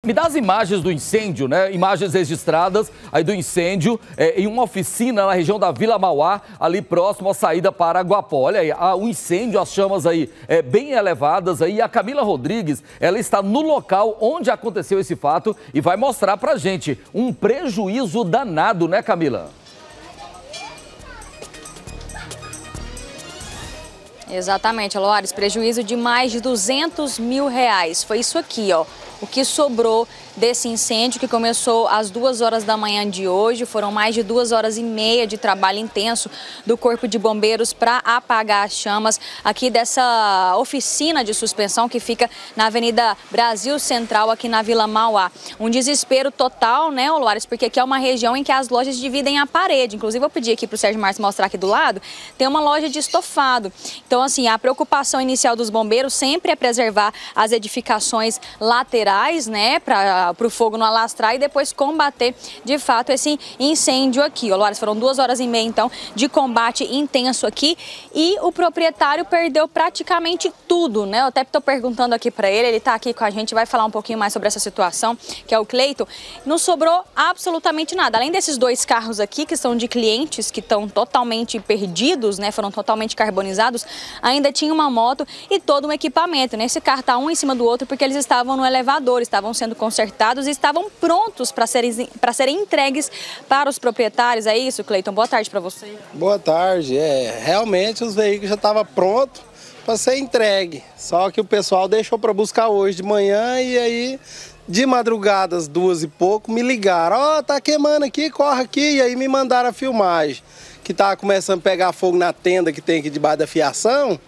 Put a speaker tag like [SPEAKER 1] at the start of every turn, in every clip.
[SPEAKER 1] Me dá as imagens do incêndio, né? Imagens registradas aí do incêndio em uma oficina na região da Vila Mauá, ali próximo à saída para Aguapó. Olha aí, o incêndio, as chamas aí bem elevadas aí. A Camila Rodrigues, ela está no local onde aconteceu esse fato e vai mostrar pra gente um prejuízo danado, né, Camila?
[SPEAKER 2] Exatamente, Aloares, prejuízo de mais de R$200 mil. Foi isso aqui, ó, o que sobrou desse incêndio que começou às 2 horas da manhã de hoje. Foram mais de 2 horas e meia de trabalho intenso do Corpo de Bombeiros para apagar as chamas aqui dessa oficina de suspensão que fica na Avenida Brasil Central, aqui na Vila Mauá. Um desespero total, né, Aloares, porque aqui é uma região em que as lojas dividem a parede. Inclusive, eu pedi aqui para o Sérgio Márcio mostrar aqui do lado, tem uma loja de estofado. Então, assim, a preocupação inicial dos bombeiros sempre é preservar as edificações laterais, né, para o fogo não alastrar e depois combater, de fato, esse incêndio aqui. Aloares, foram 2 horas e meia, então, de combate intenso aqui e o proprietário perdeu praticamente tudo, né? Eu até estou perguntando aqui para ele está aqui com a gente, vai falar um pouquinho mais sobre essa situação, que é o Cleiton. Não sobrou absolutamente nada. Além desses 2 carros aqui, que são de clientes que estão totalmente perdidos, né? Foram totalmente carbonizados, ainda tinha uma moto e todo um equipamento, né? Esse carro está um em cima do outro porque eles estavam no elevador, estavam sendo consertados e estavam prontos para serem entregues para os proprietários. É isso, Cleiton? Boa tarde para você.
[SPEAKER 3] Boa tarde. Realmente os veículos já estavam prontos para ser entregue. Só que o pessoal deixou para buscar hoje de manhã e aí, de madrugada, às 2 e pouco, me ligaram. Ó, tá queimando aqui, corre aqui. E aí me mandaram a filmagem, que tava começando a pegar fogo na tenda que tem aqui debaixo da fiação.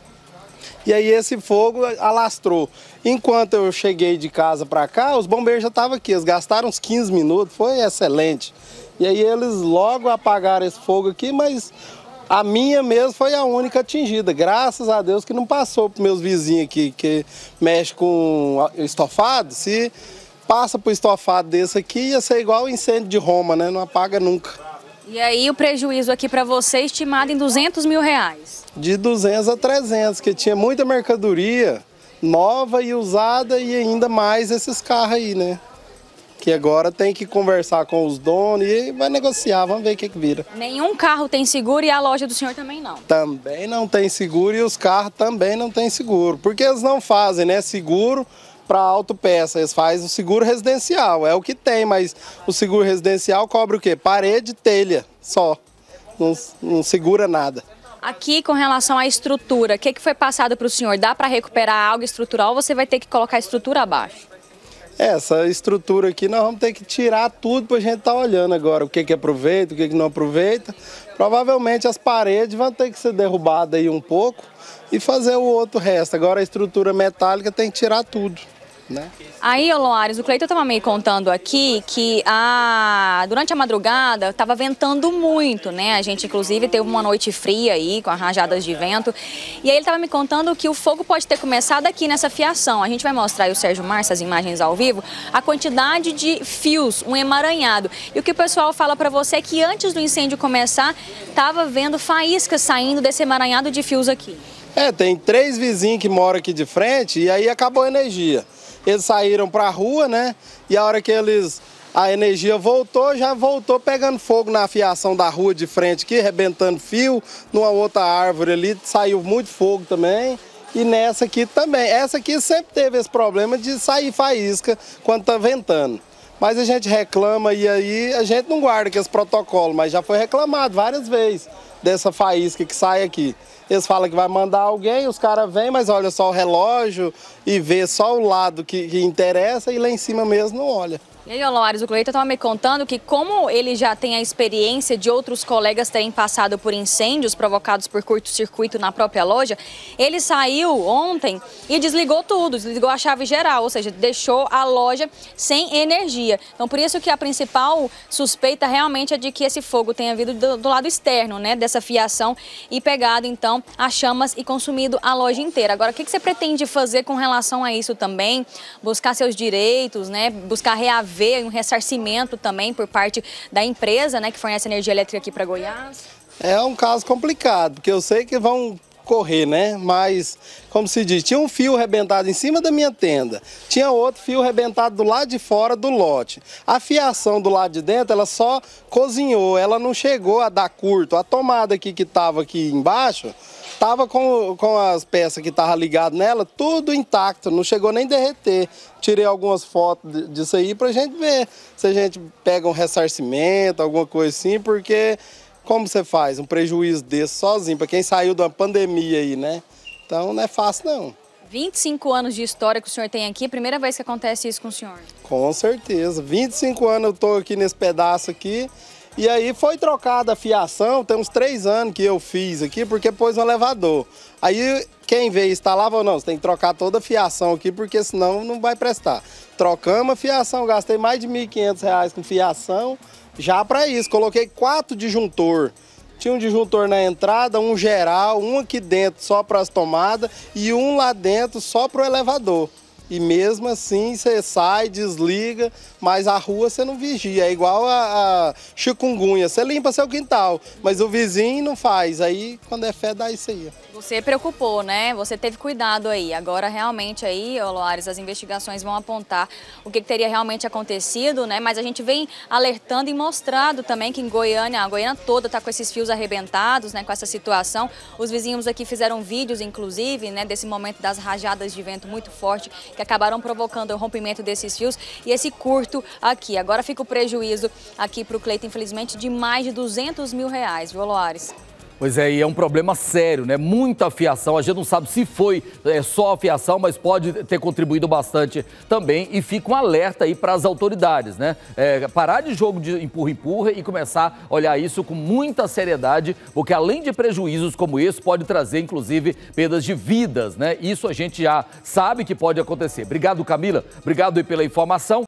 [SPEAKER 3] E aí esse fogo alastrou. Enquanto eu cheguei de casa para cá, os bombeiros já estavam aqui. Eles gastaram uns 15 minutos, foi excelente. E aí eles logo apagaram esse fogo aqui, mas a minha mesmo foi a única atingida. Graças a Deus que não passou para meus vizinhos aqui, que mexe com estofado. Se passa para o estofado desse aqui, ia ser igual o incêndio de Roma, né? Não apaga nunca.
[SPEAKER 2] E aí o prejuízo aqui para você estimado em R$200 mil.
[SPEAKER 3] De 200 a 300, que tinha muita mercadoria nova e usada e ainda mais esses carros aí, né? Que agora tem que conversar com os donos e vai negociar, vamos ver o que vira.
[SPEAKER 2] Nenhum carro tem seguro e a loja do senhor também não?
[SPEAKER 3] Também não tem seguro e os carros também não tem seguro. Porque eles não fazem, né, seguro para autopeça, eles fazem o seguro residencial, é o que tem, mas o seguro residencial cobre o quê? Parede e telha, só, não segura nada.
[SPEAKER 2] Aqui, com relação à estrutura, o que foi passado para o senhor? Dá para recuperar algo estrutural ou você vai ter que colocar a estrutura abaixo?
[SPEAKER 3] Essa estrutura aqui nós vamos ter que tirar tudo para a gente estar olhando agora, o que aproveita, o que não aproveita. Provavelmente as paredes vão ter que ser derrubadas aí um pouco e fazer o outro resto. Agora a estrutura metálica tem que tirar tudo, né?
[SPEAKER 2] Aí, Aloares, o Cleiton estava me contando aqui que durante a madrugada estava ventando muito, né? A gente, inclusive, teve uma noite fria aí, com as rajadas de vento. E aí ele estava me contando que o fogo pode ter começado aqui nessa fiação. A gente vai mostrar aí o Sérgio Márcio, as imagens ao vivo, a quantidade de fios, um emaranhado. E o que o pessoal fala para você é que antes do incêndio começar, estava vendo faíscas saindo desse emaranhado de fios aqui.
[SPEAKER 3] Tem 3 vizinhos que moram aqui de frente e aí acabou a energia. Eles saíram para a rua, né? E a hora que a energia voltou, já voltou pegando fogo na fiação da rua de frente aqui, arrebentando fio. Numa outra árvore ali saiu muito fogo também. E nessa aqui também. Essa aqui sempre teve esse problema de sair faísca quando tá ventando. Mas a gente reclama e aí a gente não guarda esse protocolo, mas já foi reclamado várias vezes dessa faísca que sai aqui. Eles falam que vai mandar alguém, os caras vêm, mas olha só o relógio e vê só o lado que interessa e lá em cima mesmo não olha.
[SPEAKER 2] E aí, Aloares, o Cleiton estava me contando que como ele já tem a experiência de outros colegas terem passado por incêndios provocados por curto-circuito na própria loja, ele saiu ontem e desligou tudo, desligou a chave geral, ou seja, deixou a loja sem energia. Então, por isso que a principal suspeita realmente é de que esse fogo tenha vindo do lado externo, né, dessa fiação e pegado, então, as chamas e consumido a loja inteira. Agora, o que você pretende fazer com relação a isso também? Buscar seus direitos, né, buscar reaver um ressarcimento também por parte da empresa, né, que fornece energia elétrica aqui para Goiás?
[SPEAKER 3] É um caso complicado, porque eu sei que vão correr, né? Mas, como se diz, tinha um fio arrebentado em cima da minha tenda, tinha outro fio arrebentado do lado de fora do lote. A fiação do lado de dentro, ela só cozinhou, ela não chegou a dar curto. A tomada aqui que estava aqui embaixo, estava com as peças que estavam ligadas nela, tudo intacto, não chegou nem derreter. Tirei algumas fotos disso aí pra gente ver se a gente pega um ressarcimento, alguma coisa assim, porque como você faz um prejuízo desse sozinho, para quem saiu de uma pandemia aí, né? Então não é fácil não.
[SPEAKER 2] 25 anos de história que o senhor tem aqui, primeira vez que acontece isso com o senhor?
[SPEAKER 3] Com certeza, 25 anos eu tô aqui nesse pedaço aqui. E aí foi trocada a fiação, tem uns 3 anos que eu fiz aqui, porque pôs um elevador. Aí quem veio instalar falou, não, você tem que trocar toda a fiação aqui, porque senão não vai prestar. Trocamos a fiação, gastei mais de R$ 1.500 com fiação, já para isso. Coloquei 4 disjuntor. Tinha um disjuntor na entrada, um geral, um aqui dentro só para as tomadas e um lá dentro só para o elevador. E mesmo assim você sai, desliga, mas a rua você não vigia. É igual a chikungunya, você limpa seu quintal, mas o vizinho não faz. Aí quando é fé dá isso aí.
[SPEAKER 2] Você preocupou, né? Você teve cuidado aí. Agora realmente aí, Loares, as investigações vão apontar o que teria realmente acontecido, né? Mas a gente vem alertando e mostrando também que em Goiânia, a Goiânia toda está com esses fios arrebentados, né? Com essa situação. Os vizinhos aqui fizeram vídeos, inclusive, né? Desse momento das rajadas de vento muito forte que acabaram provocando o rompimento desses fios e esse curto aqui. Agora fica o prejuízo aqui para o Cleiton, infelizmente, de mais de R$200 mil, viu, Loares?
[SPEAKER 1] Pois é, e é um problema sério, né? Muita fiação, a gente não sabe se foi só a fiação, mas pode ter contribuído bastante também. E fica um alerta aí para as autoridades, né? Parar de jogo de empurra-empurra e começar a olhar isso com muita seriedade, porque além de prejuízos como esse, pode trazer, inclusive, perdas de vidas, né? Isso a gente já sabe que pode acontecer. Obrigado, Camila. Obrigado aí pela informação.